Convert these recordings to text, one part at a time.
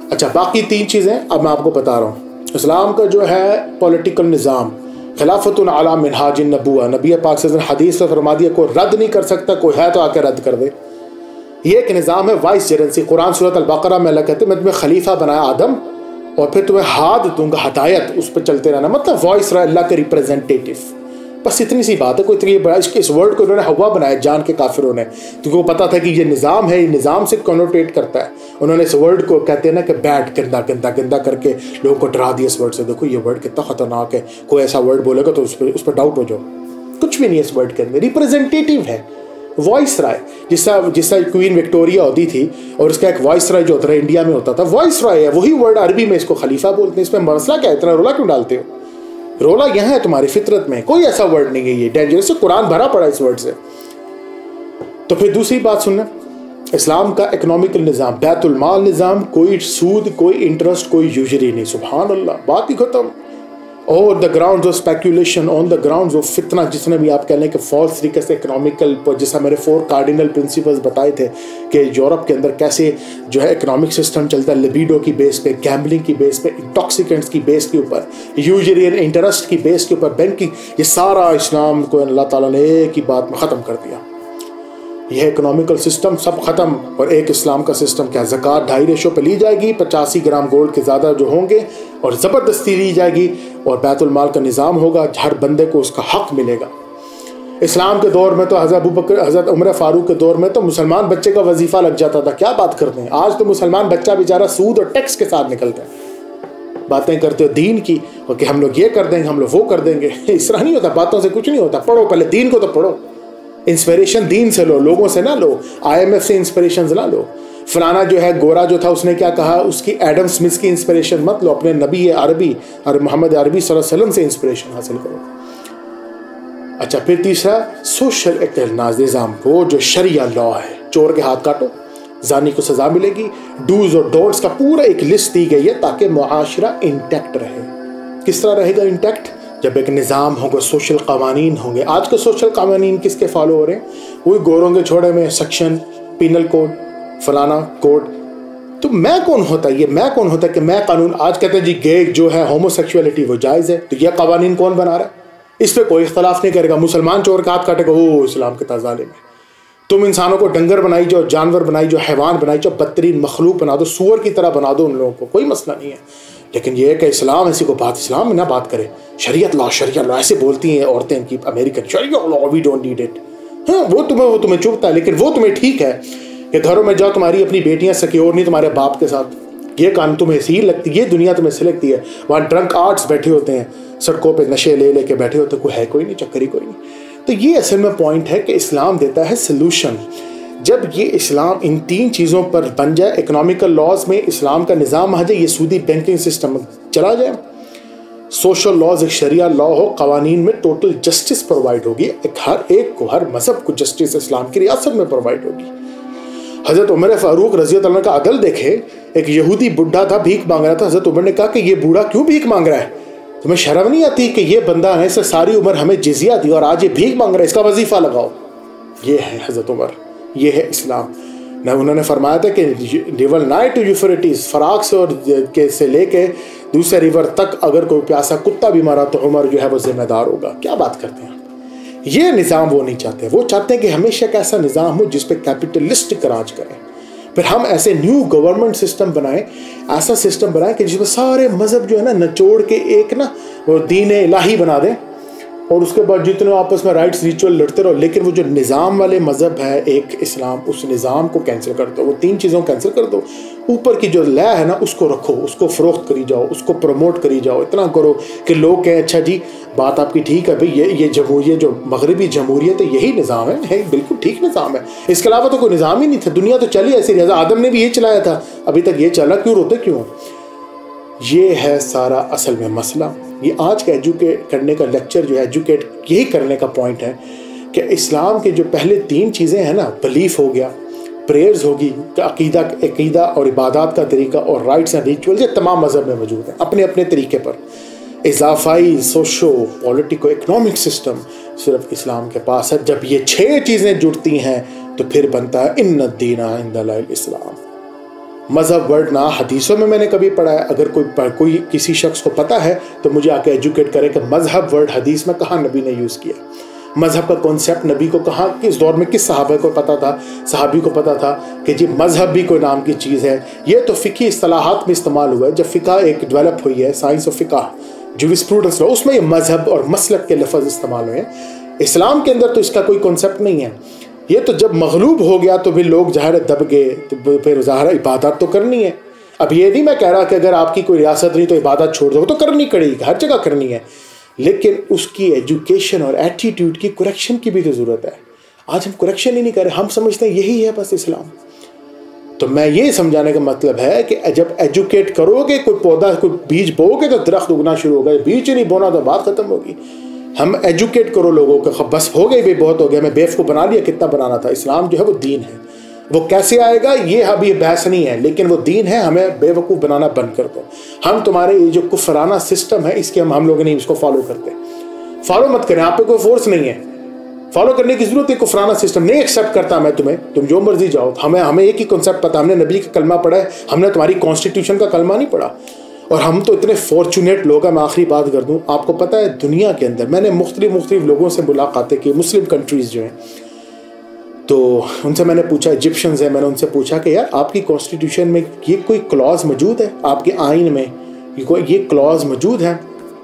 अच्छा, बाकी 3 चीज़ें अब मैं आपको बता रहा हूँ। इस्लाम का जो है पॉलिटिकल निज़ाम, खिलाफतुन अला मिनहाजिन नबुव्वा, नबी पाक सल्लल्लाहु अलैहि वसल्लम हदीस में फरमा दिया कोई रद्द नहीं कर सकता, कोई है तो आकर रद्द कर दे। ये एक निज़ाम है वाइस जेरेंसी। कुरान सूरत अल-बक़रा में अल्लाह कहते हैं मैं तुम्हें खलीफा बनाया आदम और फिर तुम्हें हाथ दूंगा हदायत, उस पर चलते रहना, मतलब वॉइस रहा अल्लाह के रिप्रेजेंटेटिव। बस इतनी सी बात है। कोई इतनी बड़ा इस वर्ड को उन्होंने हवा बनाया जान के काफिरों ने, क्योंकि वो पता था कि ये निज़ाम है, ये निज़ाम से कॉनोटेट करता है। उन्होंने इस वर्ड को कहते हैं ना कि बैड, गंदा गंदा गंदा करके लोगों को डरा दिया इस वर्ड से। देखो ये वर्ड कितना खतरनाक है, कोई ऐसा वर्ड बोलेगा तो उस पर डाउट हो जाओ। कुछ भी नहीं है इस वर्ड के अंदर, रिप्रेजेंटेटिव है, वॉइस राय। जिससा क्वीन विक्टोरिया होती थी और उसका एक वॉइस राय जो होता है इंडिया में होता था, वॉइस राय है, वही वर्ड अरबी में इसको खलीफा बोलते हैं। इसमें मसला क्या है, इतना रोला क्यों डालते हो? रोला यहाँ है तुम्हारी फितरत में, कोई ऐसा वर्ड नहीं है, ये डेंजरस है, कुरान भरा पड़ा इस वर्ड से। तो फिर दूसरी बात सुनना, इस्लाम का इकोनॉमिकल निज़ाम, बैतुल माल निज़ाम, कोई सूद, कोई इंटरेस्ट, कोई यूजरी नहीं। सुभान अल्लाह, बात ही खत्म। और the ground of speculation, on the ground of फितना, जिसने भी आप कह लें कि फॉल्स तरीके से इकोनॉमिकल, जैसा मेरे 4 कार्डिनल प्रिंसिपल्स बताए थे कि यूरोप के अंदर कैसे जो है इकोनॉमिक सिस्टम चलता है, लिबिडो की बेस पे, गैम्बलिंग की बेस पे, इंटॉक्सिकेंट्स की बेस के ऊपर, यूजरी एंड इंटरेस्ट की बेस के ऊपर, बैंकिंग, ये सारा इस्लाम को अल्लाह ताला ने एक ही बात में ख़त्म कर दिया। यह इकोनॉमिकल सिस्टम सब ख़त्म। और एक इस्लाम का सिस्टम क्या, ज़कात 2.5 रेशो पे ली जाएगी, 85 ग्राम गोल्ड के ज़्यादा जो होंगे, और ज़बरदस्ती ली जाएगी, और बैतुल माल का निज़ाम होगा, हर बंदे को उसका हक मिलेगा। इस्लाम के दौर में तो हज़रत उमर फ़ारूक के दौर में तो मुसलमान बच्चे का वजीफ़ा लग जाता था। क्या बात करते हैं, आज तो मुसलमान बच्चा बेचारा सूद और टैक्स के साथ निकलता है। बातें करते हो दीन की, और कि हम लोग ये कर देंगे, हम लोग वो कर देंगे। इस तरह नहीं होता, बातों से कुछ नहीं होता। पढ़ो पहले दीन को, तो पढ़ो, इंस्पिरेशन दीन से लो, लोगों से ना लो, IMF से इंस्पिरेशन ना लो। फलाना जो है गोरा जो था उसने क्या कहा, उसकी एडम स्मिथ की इंस्पिरेशन मत लो, अपने नबी अरबी और मोहम्मद अरबी सल्लल्लाहु अलैहि वसल्लम से इंस्पिरेशन हासिल करो। अच्छा, फिर तीसरा सोशल निज़ाम, वो जो शरिया लॉ है, चोर के हाथ काटो, जानी को सजा मिलेगी, डूज और डोंट्स का पूरा एक लिस्ट दी गई है ताकि मुआशरा इंटैक्ट रहे। किस तरह रहेगा इंटैक्ट? जब एक निज़ाम होगा, सोशल कवानीन होंगे। आज के सोशल कवानीन किसके फॉलो हो रहे हैं? वही गोरों के छोड़े में सेक्शन, पिनल कोड, फलाना कोड। तो मैं कौन होता है, ये मैं कौन होता है कि मैं कानून, आज कहते हैं जी गे जो है होमोसेक्सुअलिटी वो जायज़ है, तो यह कवानीन कौन बना रहा है? इस पर कोई इख्तलाफ नहीं करेगा। मुसलमान चोर का हाथ काटेगा, वो इस्लाम के ताज़ाले में। तुम इंसानों को डंगर बनाई जाओ, जानवर बनाई जाओ, हैवान बनाई जाओ, बदतरीन मखलूक बना दो, सूअर की तरह बना दो उन लोगों को, कोई मसला नहीं है। लेकिन ये है कि इस्लाम ऐसी को बात, इस्लाम में ना बात करे, शरीयत लॉ ऐसे बोलती हैं औरतें की अमेरिकन, शरीयत law we don't need it. हाँ, वो तुम्हें चुभता है, लेकिन वो तुम्हें ठीक है कि घरों में जाओ, तुम्हारी अपनी बेटियां सिक्योर नहीं तुम्हारे बाप के साथ, ये कानून तुम्हें सही लगती, ये दुनिया तुम्हें सही लगती है। वहाँ ड्रंक आर्ट्स बैठे होते हैं, सड़कों पे नशे ले लेके बैठे होते, कोई है कोई नहीं, चक्करी कोई नहीं। तो ये असल में पॉइंट है कि इस्लाम देता है सलूशन। जब ये इस्लाम इन 3 चीज़ों पर बन जाए, इकोनॉमिकल लॉज में इस्लाम का निज़ाम आ जाए, ये सूदी बैंकिंग सिस्टम चला जाए, सोशल लॉज एक शरिया लॉ हो, कवानीन में टोटल जस्टिस प्रोवाइड होगी, हर एक को, हर मजहब को जस्टिस इस्लाम की रियासत में प्रोवाइड होगी। हज़रत उमर फ़ारूक रज़ी अल्लाह अन्हु का अदल देखे, एक यहूदी बुढ़ा था, भीख मांग रहा था। हज़रत उमर ने कहा कि ये बूढ़ा क्यों भीख मांग रहा है, तुम्हें शर्म नहीं आती कि ये बंदा है से सारी उम्र हमें जिजिया दी और आज ये भीख मांग रहा है, इसका वजीफ़ा लगाओ। ये है हज़रत उमर, ये है इस्लाम। न उन्होंने फरमाया था कि रिवर नाइट टू यूफ्रेटिस, फराक से और के से लेके दूसरे रिवर तक अगर कोई प्यासा कुत्ता भी मारा तो उमर जो है वो जिम्मेदार होगा। क्या बात करते हैं, ये निज़ाम वो नहीं चाहते। वो चाहते हैं कि हमेशा एक ऐसा निज़ाम हो जिस पे कैपिटलिस्टिक राज करें। फिर हम ऐसे न्यू गवर्नमेंट सिस्टम बनाएं, ऐसा सिस्टम बनाएं कि जिसमें सारे मज़हब जो है ना निचोड़ के एक ना वो दीन इलाही बना दें, और उसके बाद जितने आपस में राइट्स रिचुअल लड़ते रहो। लेकिन वो जो निज़ाम वाले मज़हब है एक इस्लाम, उस निज़ाम को कैंसिल कर दो, वो 3 चीज़ों को कैंसिल कर दो। ऊपर की जो लय है ना उसको रखो, उसको फ़रोख्त करी जाओ, उसको प्रमोट करी जाओ, इतना करो कि लोग कहें अच्छा जी बात आपकी ठीक है भाई, ये जमहूरियत जो मगरबी जमहूरियत है यही निज़ाम है, बिल्कुल ठीक निज़ाम है, इसके अलावा तो कोई निज़ाम ही नहीं था। दुनिया तो चली ऐसी रही, आदम ने भी ये चलाया था, अभी तक ये चला, क्यों रोते क्यों? ये है सारा असल में मसला। ये आज का एजुकेट करने का लेक्चर जो है, एजुकेट यही करने का पॉइंट है कि इस्लाम के जो पहले 3 चीज़ें हैं ना, बिलीफ हो गया, प्रेयर्स होगी, अकीदा और इबादत का तरीका, और राइट्स एंड रिचुअल्स, ये तमाम मज़हब में मौजूद हैं अपने अपने तरीके पर। इजाफाई सोशो पॉलिटिको इकनॉमिक सिस्टम सिर्फ इस्लाम के पास है। जब ये 6 चीज़ें जुड़ती हैं तो फिर बनता है इन्नद दीना इंदल्लाहिल इस्लाम। मज़हब वर्ड ना हदीसों में मैंने कभी पढ़ा है। अगर कोई किसी शख्स को पता है तो मुझे आके एजुकेट करे कि मज़हब वर्ड हदीस में कहाँ नबी ने यूज़ किया, मज़हब का कॉन्सेप्ट नबी को कहाँ, किस दौर में, किस सहाबे को पता था, सहाबी को पता था कि जी मज़हब भी कोई नाम की चीज़ है। ये तो फ़िकी इस्तिलाहात में इस्तेमाल हुआ है। जब फ़िका एक डेवलप हुई है, साइंस ऑफ फ़िका, जुरिस्प्रूडेंस लॉ, उसमें ये मज़हब और मसलक के लफ्ज़ इस्तेमाल हुए हैं। इस्लाम के अंदर तो इसका कोई कॉन्सेप्ट नहीं है। ये तो जब मगलूब हो गया तो फिर लोग ज़ाहिर दब गए, तो फिर ज़ाहिर इबादत तो करनी है। अब ये नहीं मैं कह रहा कि अगर आपकी कोई रियासत नहीं तो इबादत छोड़ दो, तो करनी पड़ेगी, हर जगह करनी है, लेकिन उसकी एजुकेशन और एटीट्यूड की करेक्शन की भी तो ज़रूरत है। आज हम करेक्शन ही नहीं कर रहे, हम समझते हैं यही है बस इस्लाम। तो मैं ये समझाने का मतलब है कि जब एजुकेट करोगे, कोई पौधा, कोई बीज बोओगे तो दरख्त उगना शुरू होगा, बीज नहीं बोना तो बात ख़त्म होगी। हम एजुकेट करो लोगों को, बस हो गए, भी बहुत हो गया, मैं बेवकूफ़ बना लिया, कितना बनाना था। इस्लाम जो है वो दीन है, वो कैसे आएगा ये अभी बहस नहीं है, लेकिन वो दीन है, हमें बेवकूफ़ बनाना बंद कर दो। हम तुम्हारे ये जो कुफराना सिस्टम है इसके हम लोग नहीं इसको फॉलो करते। फॉलो मत करें, आप पे कोई फोर्स नहीं है, फॉलो करने की जरूरत है। कुफराना सिस्टम नहीं एक्सेप्ट करता मैं तुम्हें, तुम जो मर्जी जाओ। हमें एक ही कॉन्सेप्ट पता, हमने नबी का कलमा पढ़ा है, हमने तुम्हारी कॉन्स्टिट्यूशन का कलमा नहीं पढ़ा। और हम तो इतने फॉर्चुनेट लोग हैं। मैं आखिरी बात कर दूं, आपको पता है दुनिया के अंदर मैंने मुख्तलिफ लोगों से मुलाकातें की, मुस्लिम कंट्रीज़ जो हैं, तो उनसे मैंने पूछा, इजिप्शियंस है, मैंने उनसे पूछा कि यार आपकी कॉन्स्टिट्यूशन में ये कोई क्लॉज मौजूद है, आपके आइन में ये क्लॉज मौजूद है,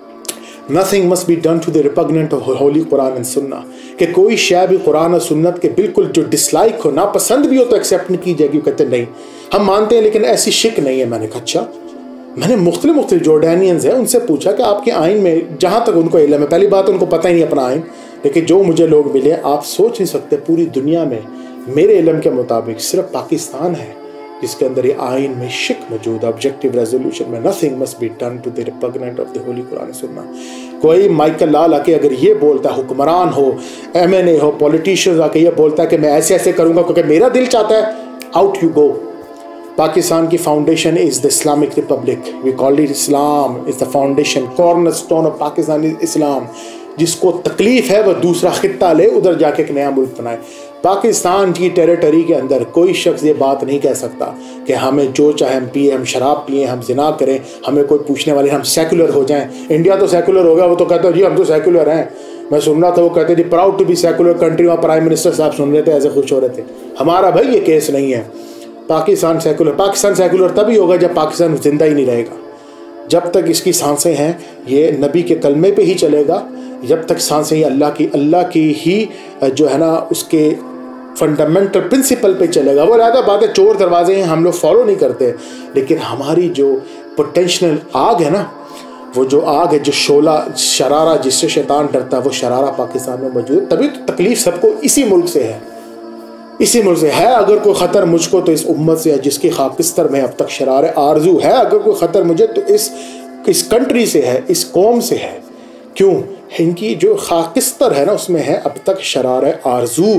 nothing must be done to the repugnant of holy Quran and Sunnah, कि कोई शय भी कुरान और सुन्नत के बिल्कुल जो डिसलाइक हो, नापसंद भी हो तो एक्सेप्ट नहीं की जाएगी। कहते नहीं हम मानते हैं लेकिन ऐसी शिक नहीं है। मैंने कहा अच्छा। मैंने मुख्तलिफ जॉर्डानियंस हैं उनसे पूछा कि आपके आइन में, जहाँ तक उनको इल्म है, पहली बात उनको पता ही नहीं अपना आइन, लेकिन जो मुझे लोग मिले, आप सोच नहीं सकते पूरी दुनिया में मेरे इल्म के मुताबिक सिर्फ पाकिस्तान है जिसके अंदर ये आइन में शिक मौजूद है, ऑब्जेक्टिव रेजोल्यूशन में, nothing must be done to the repugnant of the holy Quran Sunnah. कोई माइकल लाल आके अगर ये बोलता है, हुक्मरान हो, MNA हो, पॉलिटिशियंस आके ये बोलता है कि मैं ऐसे ऐसे करूँगा क्योंकि मेरा दिल चाहता है, आउट यू गो। पाकिस्तान की foundation is the Islamic republic, we call it Islam is the foundation, corner stone of Pakistan is Islam. जिसको तकलीफ़ है वह दूसरा खित्ता ले, उधर जाके एक नया मुल्क बनाए। पाकिस्तान की टेरिटरी के अंदर कोई शख्स ये बात नहीं कह सकता कि हमें जो चाहे हम पिए, हम शराब पिए, हम जिना करें, हमें कोई पूछने वाले, हम सेकुलर हो जाएं। इंडिया तो सेकुलर हो गया, वो तो कहते हैं जी हम तो सेकुलर हैं। मैं सुन रहा था वो कहते जी proud to be secular country, वहाँ प्राइम मिनिस्टर साहब सुन रहे थे, ऐसे खुश हो रहे थे। हमारा भाई ये केस नहीं है। पाकिस्तान सेकुलर तभी होगा जब पाकिस्तान जिंदा ही नहीं रहेगा। जब तक इसकी सांसें हैं ये नबी के कलमे पे ही चलेगा, जब तक सांसें अल्लाह की ही जो है ना उसके फंडामेंटल प्रिंसिपल पे चलेगा। वो ज़्यादा बात है, चोर दरवाजे हैं, हम लोग फॉलो नहीं करते, लेकिन हमारी जो पोटेंशियल आग है ना, वो जो आग है, जो शोला शरारा जिससे शैतान डरता है, वो शरारा पाकिस्तान में मौजूद है। तभी तो तकलीफ सबको इसी मुल्क से है, इसी मुल्क से है। अगर कोई ख़तर मुझको तो इस उम्मत से है जिसकी खाकिस्तर में अब तक शरार आरजू है। अगर कोई ख़तर मुझे तो इस कंट्री से है, इस कौम से है। क्यों? इनकी जो खाकिस्तर है ना उसमें है अब तक शरार आरजू।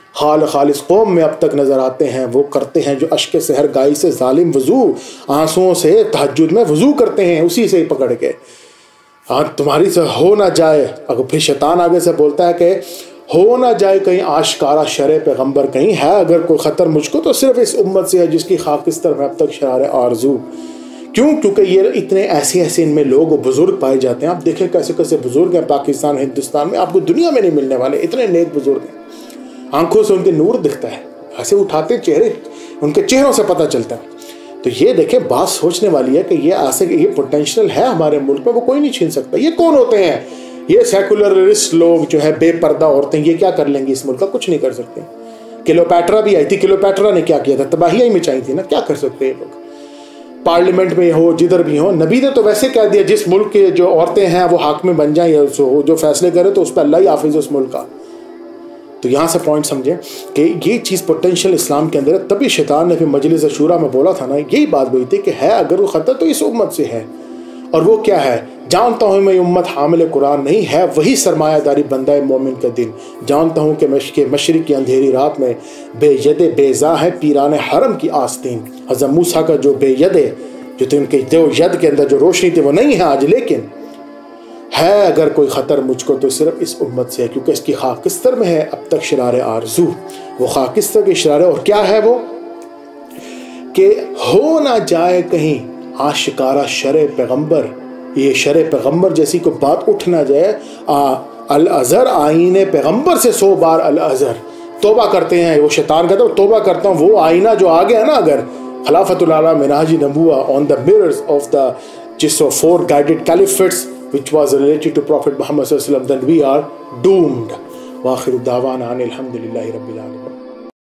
खालिस कौम में अब तक नज़र आते हैं, वो करते हैं जो अश्क सहर गाई से जालिम वज़ू, आंसुओं से तहज्जुद में वज़ू करते हैं, उसी से पकड़ के। हाँ तुम्हारी से हो ना जाए, अगर फिर शैतान आगे से बोलता है कि हो ना जाए कहीं आशकारा शरे पैगंबर कहीं है, अगर कोई ख़तर मुझको तो सिर्फ इस उम्मत से है जिसकी खाकिस्तर में अब तक शरार आरजू। क्यों? क्योंकि ये इतने ऐसे इनमें लोग बुज़ुर्ग पाए जाते हैं। आप देखें कैसे कैसे बुज़ुर्ग हैं पाकिस्तान हिंदुस्तान में, आपको दुनिया में नहीं मिलने वाले इतने नेक बुज़ुर्ग हैं। आंखों से उनके नूर दिखता है, ऐसे उठाते चेहरे, उनके चेहरों से पता चलता है। तो ये देखें, बात सोचने वाली है कि ये ऐसे ये पोटेंशियल है हमारे मुल्क में, वो कोई नहीं छीन सकता। ये कौन होते हैं? ये सेकुलरिस्ट लोग जो है, बेपर्दा औरतें, ये क्या कर लेंगी इस मुल्क का? कुछ नहीं कर सकते। क्लियोपैट्रा भी आई थी, क्लियोपैट्रा ने क्या किया था? तबाहियाँ ही मचाई थी ना। क्या कर सकते हैं लोग? पार्लियामेंट में हो, जिधर भी हो। नबी ने तो वैसे कह दिया जिस मुल्क के जो औरतें हैं वो हाकिम बन जाएं या जो फैसले करें तो उस पर अल्लाह ही हाफिज उस मुल्क का। तो यहाँ से पॉइंट समझें कि ये चीज़ पोटेंशियल इस्लाम के अंदर है। तभी शैतान ने फिर मजलिस शूरा में बोला था ना, यही बात बोली थी कि है अगर वो ख़तर तो इस उम्मत से है। और वो क्या है? जानता हूँ मैं उम्मत हामिल कुरान नहीं है, वही सरमायादारी बंदा मोमिन का दिन। जानता हूँ कि मशरिक़ की अंधेरी रात में बेयदे बेज़ा है पीरान हरम की आस्तीन। हज़रत मूसा का जो बेयदे जो थे, उनके जो यद के अंदर जो रोशनी थी वो नहीं है आज, लेकिन है अगर कोई ख़तर मुझको तो सिर्फ इस उम्मत से है, क्योंकि इसकी खाकिस्तर में है अब तक शरार आरजू। वो खाकिस्तर के शरारे, और क्या है वो कि हो ना जाए कहीं आशिकारा शरे पैगंबर, ये शरे पैगंबर जैसी कोई बात उठ ना जाए। अल अज़हर आईने पैगंबर से 100 बार अल अज़हर, तौबा करते हैं। वो शैतान कहता है तौबा करता हूँ, वो आईना जो आ गया ना अगर खिलाफतुल आला मिनहाज नबुव्वा on the mirrors of the जिस 4 guided caliphates which was related to Prophet Muhammad sallallahu alaihi wasallam, then we are doomed. Wa akhiru da'wana anil hamdulillahi rabbil alamin.